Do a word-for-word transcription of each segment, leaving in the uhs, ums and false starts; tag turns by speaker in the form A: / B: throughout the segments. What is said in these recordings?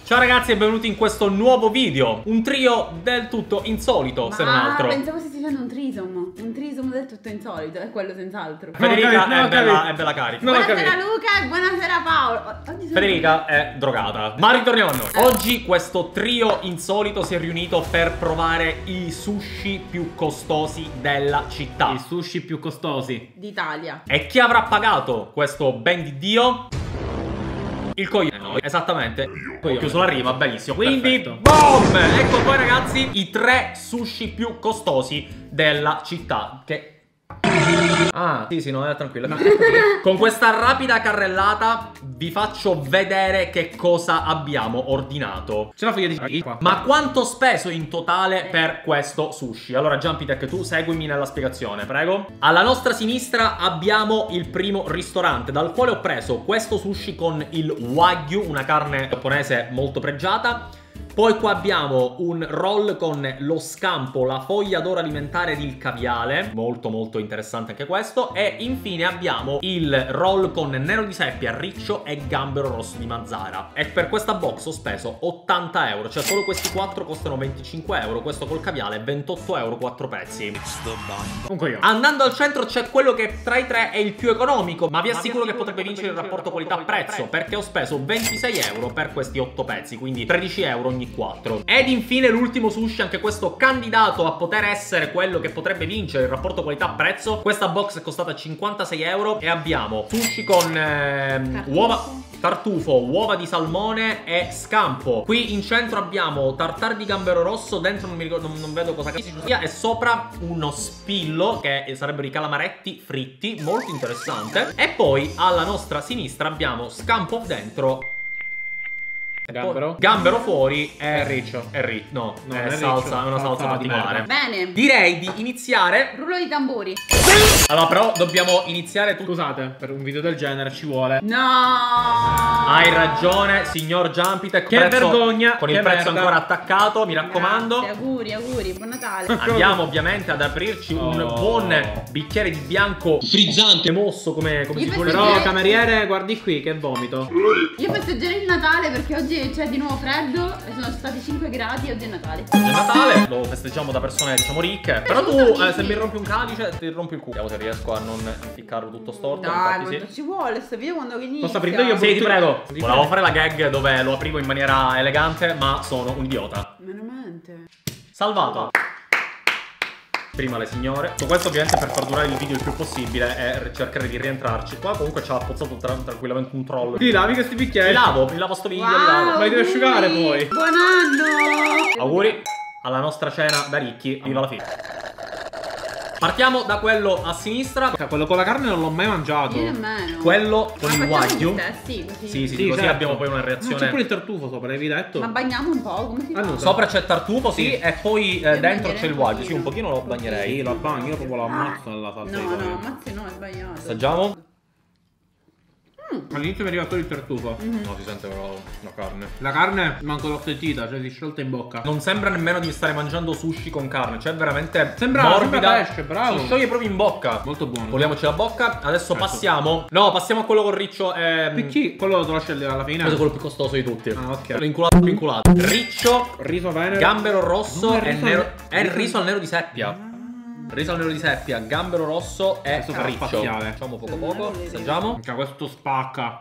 A: Ciao ragazzi e benvenuti in questo nuovo video. Un trio del tutto insolito,
B: Ma
A: se non altro.
B: pensavo stessi facendo un trisom. Un trisom del tutto insolito, è quello senz'altro.
A: Federica
C: no,
A: è, bella,
C: capito.
A: è bella carica.
C: No,
B: Buonasera Luca e buonasera Paolo. Oggi sono
A: Federica è drogata. Ma ritorniamo a noi. Oggi questo trio insolito si è riunito per provare i sushi più costosi della città.
C: I sushi più costosi
B: d'Italia.
A: E chi avrà pagato questo ben di Dio? Il coglione. No, esattamente. Ho chiuso la rima, benissimo. Quindi,
C: Perfetto.
A: boom! Ecco poi ragazzi i tre sushi più costosi della città. Che... Ah, sì, sì, no, è tranquillo. Con questa rapida carrellata vi faccio vedere che cosa abbiamo ordinato.
C: C'è la foglia di qua.
A: Ma quanto ho speso in totale per questo sushi? Allora, Jumpitech, tu seguimi nella spiegazione, prego. Alla nostra sinistra abbiamo il primo ristorante, dal quale ho preso questo sushi con il Wagyu, una carne giapponese molto pregiata. Poi qua abbiamo un roll con lo scampo, la foglia d'oro alimentare ed il caviale, molto molto interessante anche questo. E infine abbiamo il roll con nero di seppia, riccio e gambero rosso di Mazzara. E per questa box ho speso ottanta euro, cioè solo questi quattro costano venticinque euro, questo col caviale ventotto euro quattro pezzi.
C: Un coglione.
A: Andando al centro c'è quello che tra i tre è il più economico, ma vi assicuro che potrebbe vincere il rapporto qualità-prezzo, perché ho speso ventisei euro per questi otto pezzi, quindi tredici euro ogni quattro. Ed infine l'ultimo sushi, anche questo candidato a poter essere quello che potrebbe vincere il rapporto qualità-prezzo. Questa box è costata cinquantasei euro e abbiamo sushi con ehm, uova, tartufo, uova di salmone e scampo. Qui in centro abbiamo tartare di gambero rosso, dentro non mi ricordo, non, non vedo cosa sia, e sopra uno spillo che sarebbero i calamaretti fritti, molto interessante. E poi alla nostra sinistra abbiamo scampo dentro,
C: Gambero?
A: gambero fuori e
C: È riccio.
A: È riccio. No,
C: No,
A: è,
C: non è
A: salsa,
C: riccio.
A: è una salsa
C: Salsa di
A: particolare.
C: merda.
B: Bene.
A: Direi di iniziare.
B: Rullo di tamburi.
A: Allora, però dobbiamo iniziare tutto.
C: Scusate, per un video del genere ci vuole.
B: No.
A: Hai ragione, signor Jumpitech.
C: Che
A: prezzo-
C: vergogna,
A: Con
C: che
A: il prezzo
C: merda.
A: ancora attaccato, mi raccomando.
B: Grazie, auguri, auguri, buon Natale.
A: Andiamo ovviamente ad aprirci un
C: Oh.
A: buon bicchiere di bianco frizzante, mosso come, come
B: Io
A: si
B: penso
A: suol
B: che-
C: Però,
A: dire.
C: cameriere, guardi qui, che vomito.
B: Io festeggerò il Natale perché oggi c'è di nuovo freddo e sono stati cinque gradi e oggi è Natale.
A: È Natale, lo festeggiamo da persone diciamo ricche. Però tu,
B: Assolutamente.
A: eh, se mi rompi un calice, ti rompi il culo. Vediamo se riesco a non impiccarlo tutto storto.
B: Dai,
A: Infatti
B: quanto
A: sì.
B: ci vuole sto video quando inizia.
C: Posso aprire io?
A: Sì, ti prego.
C: Sì,
A: Volevo
C: prego.
A: fare la gag dove lo aprivo in maniera elegante, ma sono un idiota.
B: Veramente.
A: Salvato. Prima le signore. Tutto questo ovviamente per far durare il video il più possibile e cercare di rientrarci. Qua comunque ci ha appozzato tra tranquillamente un troll.
C: Ti lavi questi
A: Li
C: bicchieri?
A: lavo, li lavo sto video, li
B: Wow,
A: lavo.
C: Ma li devi asciugare
B: auguri.
C: poi.
B: Buon anno.
A: Auguri alla nostra cena da ricchi. Viva la fine. Partiamo da quello a sinistra.
C: Quello con la carne non l'ho mai mangiato.
B: Io nemmeno.
A: Quello con
B: Ma
A: il
B: facciamo
A: wagyu.
B: gli stessi, così.
A: Sì, sì,
C: Sì,
A: così
C: certo.
A: abbiamo poi una
C: Non c'è
A: reazione.
C: pure il tartufo sopra, l'avevi detto?
B: Ma bagniamo un po', come si fa?
C: Ah, no.
A: Sopra c'è tartufo, sì,
C: Sì.
A: e poi eh,
B: Io
A: dentro
B: bagnerei
A: c'è il
B: un
A: wagyu.
B: pochino.
A: Sì, un pochino lo bagnerei.
C: Sì, la bagno, io proprio la ammazzo nella salsa.
B: No,
C: di
B: no,
C: soia.
B: ammazzi no, è sbagliato.
A: Assaggiamo.
C: All'inizio mi arriva solo il tartufo.
A: No, si sente però la carne.
C: La carne manco l'ho sentita, cioè si sciolta in bocca.
A: Non sembra nemmeno di stare mangiando sushi con carne, cioè veramente
C: Sembra-
A: morbida.
C: sembra pesce, bravo.
A: Si scioglie proprio in bocca.
C: Molto buono.
A: Togliamoci la bocca. Adesso
C: Certo.
A: passiamo. No, passiamo a quello con riccio. Ehm,
C: P C, quello te lo scegli alla fine.
A: Questo è quello più costoso di tutti.
C: Ah, ok.
A: Quello inculato più inculato. Riccio,
C: Riso venere.
A: gambero rosso
C: No, è
A: e
C: riso
A: nero.
C: al-
A: È il riso al nero di seppia. Riso al nero di seppia, gambero rosso e
C: Questo sarà
A: riccio.
C: spaziale.
A: Facciamo poco poco. Assaggiamo.
C: Cioè, questo spacca.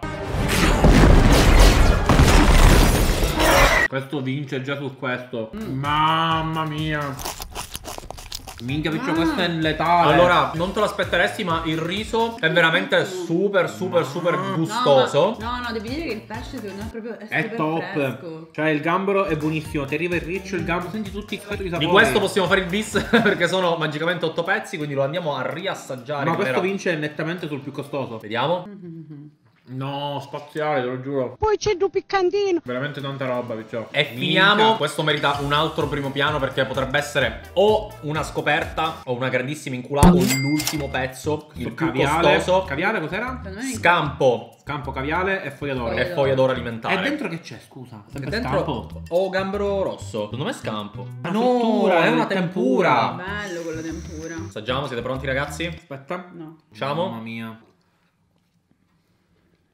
C: Questo vince già su questo. Mamma mia. Minchia, piccio,
B: Ah.
C: questo è letale.
A: Allora, non te lo aspetteresti, ma il riso è veramente super, super, super gustoso.
B: No, ma- no, no, devi dire che il pesce secondo me è proprio è,
C: È
B: super
C: top.
B: fresco.
C: Cioè, il gambero è buonissimo. Ti arriva il riccio, il gambero. Senti tutti i sapori.
A: Di questo possiamo fare il bis perché sono magicamente otto pezzi, quindi lo andiamo a riassaggiare.
C: Ma
A: in
C: questo
A: maniera-
C: vince nettamente sul più costoso.
A: Vediamo.
C: No, spaziale, te lo giuro.
D: Poi c'è due piccantino.
C: Veramente tanta roba, piccio.
A: E finiamo. Questo merita un altro primo piano perché potrebbe essere o una scoperta o una grandissima inculata o l'ultimo pezzo, il più
C: caviale.
A: costoso.
C: Caviale cos'era?
B: Secondo me
A: Scampo
C: Scampo, caviale e foglia d'oro.
A: e foglia d'oro alimentare.
C: E dentro che c'è, scusa?
A: E
C: Sempre
A: dentro
C: scampo.
A: o gambero rosso. Secondo me è scampo.
C: Una
A: no,
C: frittura,
A: è una
C: tempura.
A: tempura.
B: bello quello tempura.
A: Assaggiamo, siete pronti ragazzi?
C: Aspetta.
B: No.
A: Facciamo.
C: Mamma mia.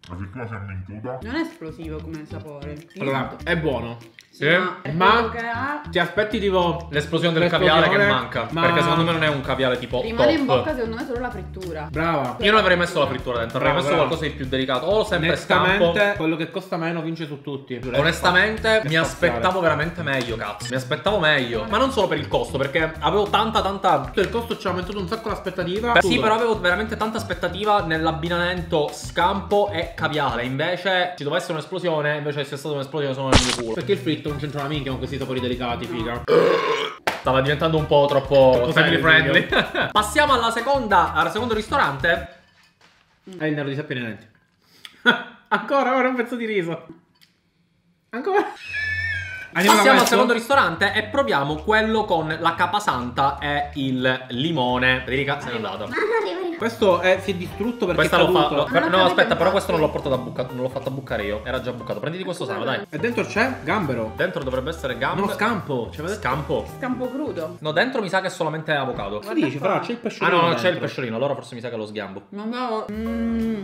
D: La frittura sembra inchiusa.
B: Non è esplosivo come sapore.
C: Allora, è buono.
B: Sì,
A: Sì,
B: ma, è
C: ma-
B: quello che ha.
C: Ti aspetti tipo
A: L'esplosione del
C: l'esplosione,
A: caviale che manca.
C: ma-
A: Perché secondo me non è un caviale tipo
B: Rimane
A: top.
B: in bocca secondo me solo la frittura.
C: Brava.
A: Io non avrei messo la frittura dentro, avrei
C: Bravo,
A: messo
C: bravo.
A: qualcosa di più delicato. O sempre scampo.
C: Onestamente, quello che costa meno vince su tutti.
A: Onestamente mi
C: spaziale.
A: aspettavo veramente meglio, cazzo. Mi aspettavo meglio. Ma non solo per il costo, perché avevo tanta tanta.
C: Tutto il costo ci ha aumentato un sacco l'aspettativa.
A: Beh, sì, però avevo veramente tanta aspettativa nell'abbinamento scampo e caviale. Invece ci doveva essere un'esplosione, invece c'è stata un'esplosione solo nel mio culo.
C: Perché il fritto non c'entra una minchia con questi sapori delicati, figa.
A: Stava diventando un po' troppo
C: Troppo
A: family
C: serio,
A: friendly. Passiamo alla seconda, al secondo ristorante.
C: È il nero di sappi nei denti. Ancora, ora un pezzo di riso. Ancora. Andiamo da
A: Passiamo al
C: questo?
A: secondo ristorante e proviamo quello con la capasanta e il limone. Federica se n'è andata.
C: Questo è, si è distrutto perché
A: Questa
C: è
A: l'ho
C: caduto.
A: fatto.
B: Ma non
A: No,
B: capito
A: aspetta, però
B: infatti.
A: questo non l'ho portato a bucare. Non l'ho fatto a bucare io. Era già bucato. Prenditi questo sano, dai.
C: E dentro c'è gambero.
A: Dentro dovrebbe essere gambe.
C: No, scampo. Cioè, vedete?
A: Scampo.
B: Scampo crudo.
A: No, dentro mi sa che è solamente avocado.
C: Che dici, però c'è il
A: Ah
C: pesciolino.
A: no, no, c'è il
C: dentro.
A: pesciolino. Allora forse mi sa che è lo sgambo.
B: Non avevo. Mmm.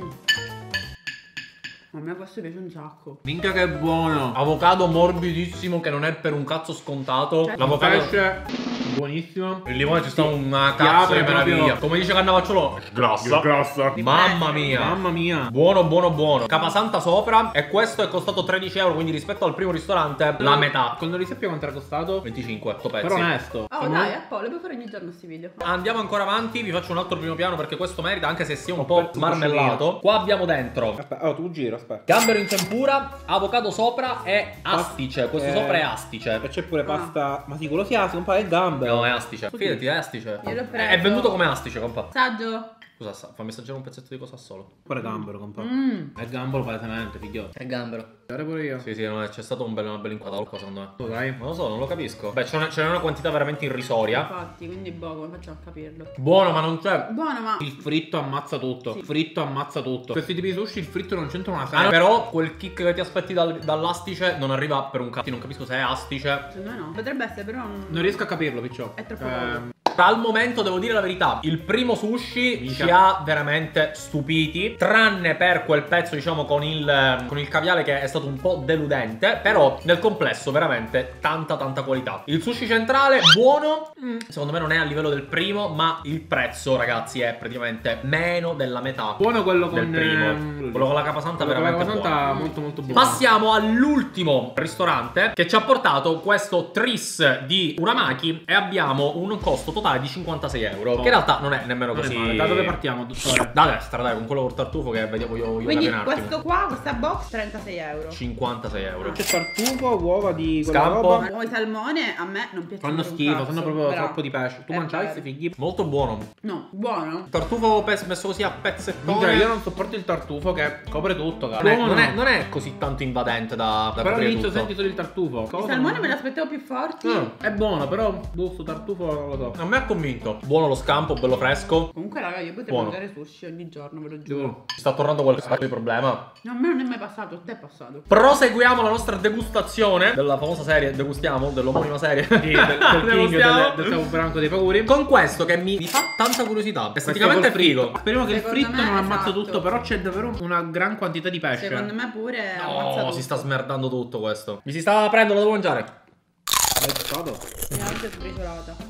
B: A me questo piace un sacco.
C: Minchia che buono.
A: Avocado morbidissimo che non è per un cazzo scontato.
B: Cioè,
A: L'avocado.
C: Pesce buonissimo.
A: Il limone ci sta una
C: Ti
A: cazzo di
C: apre proprio-
A: meraviglia. Come dice Cannavacciolo, grassa.
C: Grassa.
A: Mamma mia.
C: Mamma mia.
A: Buono, buono, buono. Capasanta sopra. E questo è costato tredici euro. Quindi rispetto al primo ristorante, la metà.
C: Con non risappia quanto era costato?
A: venticinque, sto pezzi.
C: Però onesto.
B: Oh
C: Siamo-
B: dai, a Paolo, puoi fare ogni giorno questi video.
A: Andiamo ancora avanti. Vi faccio un altro primo piano perché questo merita, anche se sia un
C: Ho
A: po'
C: aperto il
A: marmellato. Qua abbiamo dentro
C: Aspetta, oh, tu giro, aspetta.
A: gambero in tempura, avocado sopra e astice. Questo
C: Eh,
A: sopra è astice.
C: E c'è pure pasta. Ma sì, quello si ha, un po' è gambero.
A: No, è astice. Fidati, è astice.
B: Io l'ho
A: È
B: preso.
A: venduto come astice, compa.
B: Saggio.
A: Scusa, sa- fammi assaggiare un pezzetto di cosa solo.
C: Pure gambero, compa.
B: Mmm.
C: È gambero palesemente, figlio.
A: È gambero.
C: Guarda pure io.
A: Sì, sì, no, c'è stato un bel, una bella inquadratura qua, secondo me.
C: Tu dai.
A: Non lo so, non lo capisco. Beh, c'è una, c'è una quantità veramente irrisoria.
B: Infatti, quindi boh, come facciamo a capirlo?
A: Buono, ma non c'è.
B: Buono, ma.
C: Il fritto ammazza tutto.
B: Sì.
C: Il fritto ammazza tutto. Questi tipi di sushi il fritto non c'entra una
A: Ah, no,
C: sera.
A: però quel kick che ti aspetti dal- dall'astice non arriva per un cazzo. Non capisco se è astice.
B: Secondo me no. Potrebbe essere, però. Non,
C: Non riesco a capirlo, picciò.
B: È troppo
C: Ehm,
A: Al momento devo dire la verità, il primo sushi
C: Minchia.
A: ci ha veramente stupiti, tranne per quel pezzo diciamo con il, con il caviale che è stato un po' deludente, però nel complesso veramente tanta tanta qualità. Il sushi centrale buono, mm, secondo me non è a livello del primo, ma il prezzo ragazzi è praticamente meno della metà
C: buono quello
A: del
C: con
A: primo.
C: ehm,
A: Quello con la capasanta
C: quello con la
A: veramente
C: capasanta
A: buono.
C: molto molto buono.
A: Passiamo all'ultimo ristorante che ci ha portato questo tris di uramaki e abbiamo un costo totale di cinquantasei euro.
C: Oh.
A: Che in realtà non è nemmeno
C: Non è
A: così.
C: male. Da dove partiamo, dottore?
A: Da destra, dai, con quello col tartufo che vediamo io, io
B: Quindi
A: un attimo.
B: questo qua, questa box, trentasei euro.
A: cinquantasei euro.
C: C'è tartufo, uova di quella
A: Scampo.
C: roba.
B: Ma i salmone a me non piacciono.
C: Fanno
B: per un
C: schifo,
B: cazzo,
C: fanno proprio
B: però-
C: troppo di pesce. Tu
B: è
C: mangiai
B: vero.
C: questi figli?
A: Molto buono.
B: No, buono.
A: Tartufo pes- messo così a
C: Minchia,
A: pezzettoni.
C: io non sopporto il tartufo che copre tutto, cara.
A: Non è,
C: Buono.
A: non, è, non è così tanto invadente da, da
C: Però
A: coprire
C: all'inizio
A: tutto.
C: senti solo il tartufo.
B: Il
C: Cosa?
B: salmone me l'aspettavo più forti.
C: No, è buono, però gusto tartufo non lo so.
A: A me ha convinto. Buono lo scampo, bello fresco.
B: Comunque, raga, io potrei
A: Buono.
B: mangiare sushi ogni giorno, ve lo giuro.
C: Giuro.
A: Ci sta tornando qualche stato di problema.
B: No, a me non è mai passato, a te è passato.
A: Proseguiamo la nostra degustazione della famosa serie Degustiamo, dell'omonima serie.
C: Sì, del, del king
A: Degustiamo.
C: del, del Capo Branco dei Pauri.
A: Con questo che mi, mi fa tanta curiosità. Esteticamente è
C: Questo col
A: figo.
C: fritto. Speriamo che il
B: Secondo
C: fritto
B: me,
C: non ammazza
B: esatto.
C: tutto, però c'è davvero una gran quantità di pesce.
B: Secondo me pure ammazza
A: No,
B: tutto.
A: si sta smerdando tutto questo. Mi si sta aprendo, lo devo mangiare.
C: È stato.
B: Mi ha anche sbriciolata.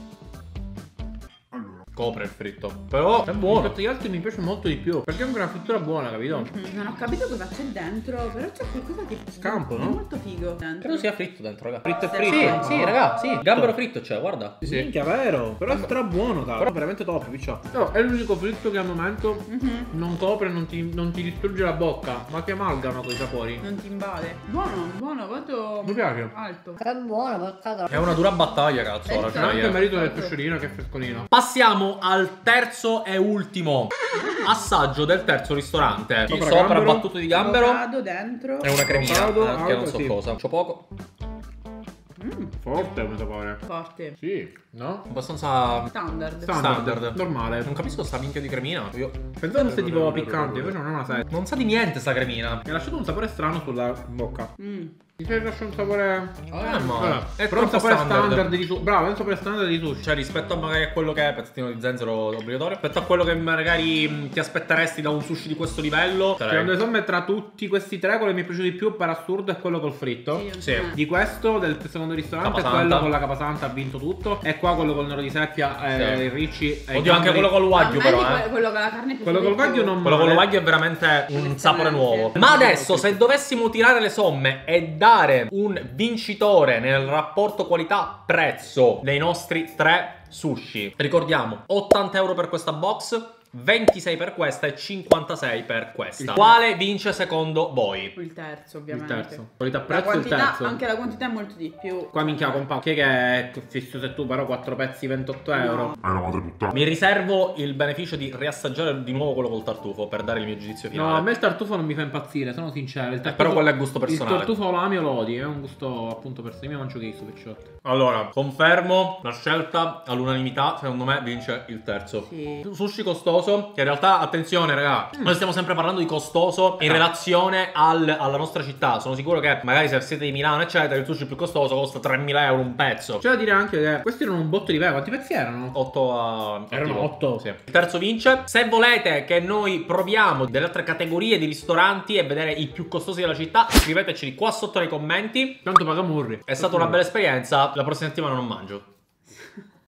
A: Copre il fritto. Però è buono.
C: Rispetto agli altri mi piace molto di più. Perché è una frittura buona, capito?
B: Mm, Non ho capito cosa c'è dentro, però c'è qualcosa che.
C: Scampo,
B: È
C: no?
B: molto figo dentro.
A: Credo sia fritto dentro, raga.
C: Fritto e
B: Sì,
C: fritto.
A: Sì, sì, raga, sì. Gambero fritto c'è, guarda. Sì, sì.
C: Minchia, vero. Però è stra buono, caro. Però veramente top, picciò. No, è l'unico fritto che al momento
B: Mhm.
C: non copre, non ti, non ti distrugge la bocca, ma che amalgama con i sapori.
B: Non ti invade. Buono, buono, molto.
C: Mi piace.
B: Alto.
E: È buono, porcato.
A: È una dura battaglia, cazzo.
B: Eh,
A: la
B: sì.
C: C'è anche il
A: gioia.
C: merito del pesciolino che è frescolino.
A: Passiamo al terzo e ultimo assaggio del terzo ristorante.
C: Sopra
A: Sopra
C: gambero.
A: battuto di gambero
B: Avocado dentro.
A: e una cremina,
C: Avocado,
A: eh, che non so
C: avocado, sì.
A: cosa. C'ho poco.
B: Mm,
C: Forte come sapore.
B: forte.
C: Sì, no?
A: Abbastanza
B: Standard.
C: Standard.
A: Standard.
C: Normale.
A: Non capisco sta minchia di cremina. Io
C: Pensavo fosse tipo piccante, invece non è una serie.
A: non sa di niente sta cremina.
C: Mi ha lasciato un sapore strano sulla bocca.
B: Mm.
C: Mi fai lasciare un sapore.
A: Eh,
C: Allora,
A: ma è
C: però un
A: troppo
C: sapore
A: standard.
C: standard di sushi. Bravo, è un sapore standard di sushi.
A: Cioè rispetto a magari a quello che è pezzettino di zenzero obbligatorio, rispetto a quello che magari mh, ti aspetteresti da un sushi di questo livello.
C: Cioè, le somme tra tutti questi tre, quello che mi è piaciuto di più per assurdo è quello col fritto.
B: Sì,
A: Sì.
B: eh.
C: Di questo, del secondo ristorante, è
A: Capasanta.
C: quello con la capasanta ha vinto tutto. E qua quello col nero di seppia, eh,
A: Sì.
C: il ricci. e i
A: Oddio, anche
C: gamberi.
A: quello col
B: A
A: wagyu
B: me
A: però,
B: di
A: eh.
B: que- quello con la carne è
C: Quello col
B: piaciuto di
C: wagyu
B: più.
C: non
A: Quello con lo
C: male.
A: wagyu è veramente un
B: Eccellente.
A: sapore nuovo. Ma adesso, se dovessimo tirare le somme e dare un vincitore nel rapporto qualità-prezzo dei nostri tre sushi, ricordiamo ottanta euro per questa box, ventisei per questa e cinquantasei per questa. Quale vince secondo voi?
B: Il terzo,
C: Il
B: ovviamente.
C: terzo. Qualità
B: La
C: prezzo il
B: quantità,
C: terzo.
B: anche la quantità è molto di più.
C: Qua minchia compa. Che è fisso se tu però quattro pezzi ventotto euro.
B: No.
D: È una madre puttana.
A: Mi riservo il beneficio di riassaggiare di nuovo quello col tartufo per dare il mio giudizio finale.
C: No, a me il tartufo non mi fa impazzire, sono sincero. Il tartufo,
A: però quello è gusto personale.
C: Il tartufo lo ami o lo odi, è un gusto appunto personale. Io mangio questo picciotti.
A: Allora, confermo la scelta all'unanimità, secondo me vince il terzo.
B: Sì.
A: Sushi costoso, che in realtà, attenzione raga,
C: Mm.
A: noi stiamo sempre parlando di costoso in
C: Ah.
A: relazione al- alla nostra città. Sono sicuro che magari se siete di Milano eccetera, il sushi più costoso costa tremila euro un pezzo.
C: C'è da dire anche che questi erano un botto di pezzi. Quanti pezzi erano?
A: otto a...
C: Erano
A: attivo.
C: otto.
A: Sì. Il terzo vince. Se volete che noi proviamo delle altre categorie di ristoranti e vedere i più costosi della città, scriveteci qua sotto nei commenti.
C: Tanto paga Murri.
A: È stata una bella esperienza. La prossima settimana non mangio.